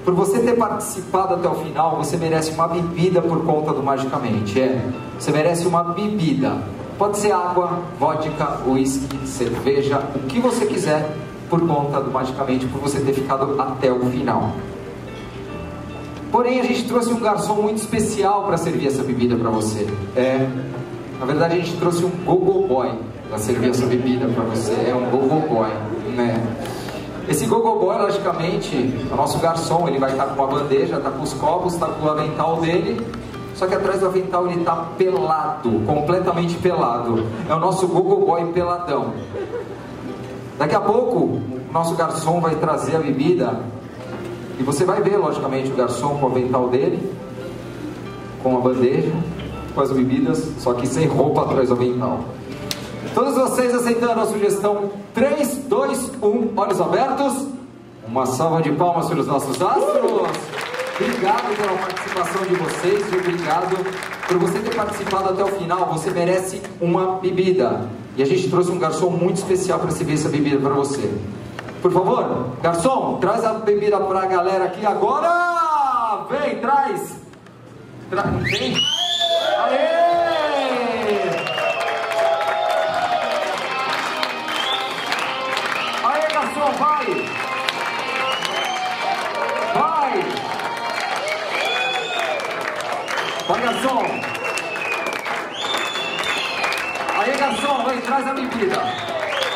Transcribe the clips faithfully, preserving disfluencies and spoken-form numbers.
Por você ter participado até o final, você merece uma bebida por conta do Magicamente. É, você merece uma bebida. Pode ser água, vodka, uísque, cerveja, o que você quiser, por conta do Magicamente, por você ter ficado até o final. Porém, a gente trouxe um garçom muito especial para servir essa bebida para você. É, na verdade, a gente trouxe um go-go boy para servir essa bebida para você. É um go-go boy, né? Esse go-go boy, logicamente, o nosso garçom, ele vai estar com uma bandeja, está com os copos, está com o avental dele. Só que atrás do avental ele está pelado, completamente pelado. É o nosso go-go boy peladão. Daqui a pouco, o nosso garçom vai trazer a bebida. E você vai ver, logicamente, o garçom com o avental dele, com a bandeja, com as bebidas, só que sem roupa atrás do avental. Todos vocês aceitando a sugestão? três, dois, um, olhos abertos. Uma salva de palmas para os nossos astros. Obrigado pela participação de vocês e obrigado por você ter participado até o final. Você merece uma bebida. E a gente trouxe um garçom muito especial para servir essa bebida para você. Por favor, garçom, traz a bebida para a galera aqui agora. Vem, traz. Tra... Vem. Aê! Aê, garçom, vai. Vai. Vai, garçom. Aê, garçom, vem, traz a bebida.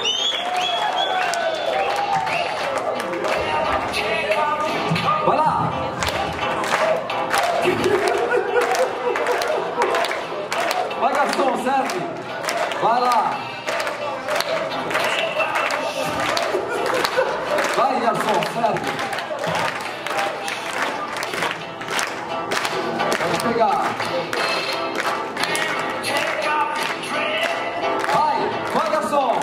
Vai lá! Vai, garçom, serve! Vai lá! Vai, garçom, serve! Vamos pegar! Vai! Vai, garçom!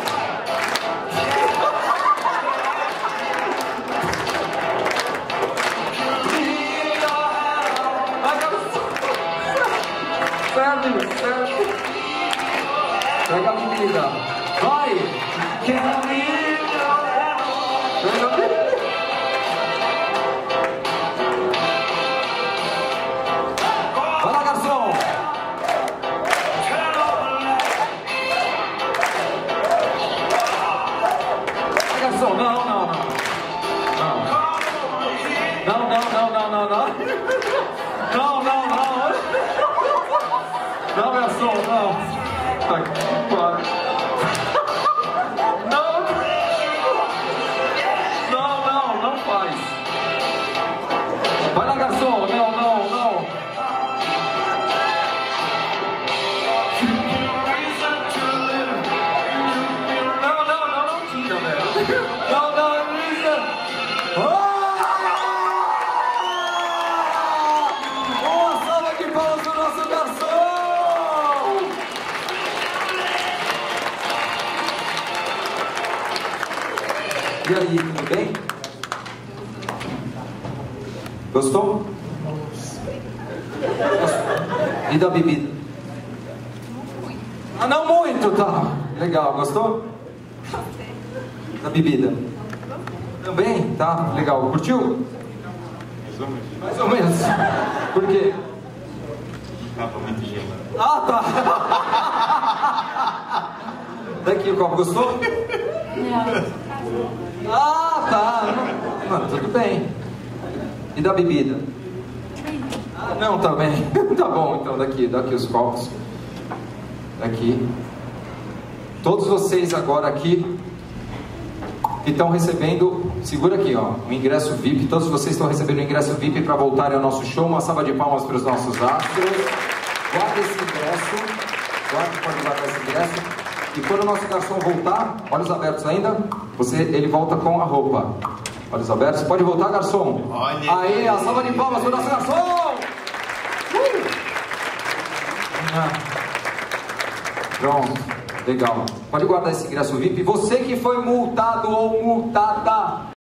Serve, serve. Pega a bebida. Vai. Pega a bebida. Vai lá, garçom. Vai, garçom. Não, não, não. Não. Não, não, não, não, não, não. Não, não, não. Não, garçom, não. Aqui, para. Não. Não, não, não faz. Vai lá, garçom. Não, não, não. Não, não, não, não tira, velho. Não, não, não. Uma salva de palmas pro nosso garçom. E aí, tudo bem? Gostou? E da bebida? Ah, não muito, tá. Legal, gostou? Da bebida? Também? Tá, legal. Curtiu? Mais ou menos. Mais ou menos. Por quê? Tava muito gelado. Ah, tá. Daqui o copo, gostou? Não. Ah, tá. Não, não, tudo bem. E da bebida? Ah, não, tá bem. Tá bom, então, daqui, daqui os copos. Daqui. Todos vocês agora aqui que estão recebendo, segura aqui, ó, o ingresso V I P. Todos vocês estão recebendo o ingresso V I P para voltarem ao nosso show. Uma salva de palmas para os nossos astros. Guarda esse ingresso. Guarda, pode guardar esse ingresso. E quando o nosso garçom voltar, olhos abertos ainda, você, ele volta com a roupa. Olhos abertos, pode voltar, garçom? Olha. Aê, a salva de palmas para o nosso garçom! Uh! Ah. Pronto, legal. Pode guardar esse ingresso V I P. Você que foi multado ou multada,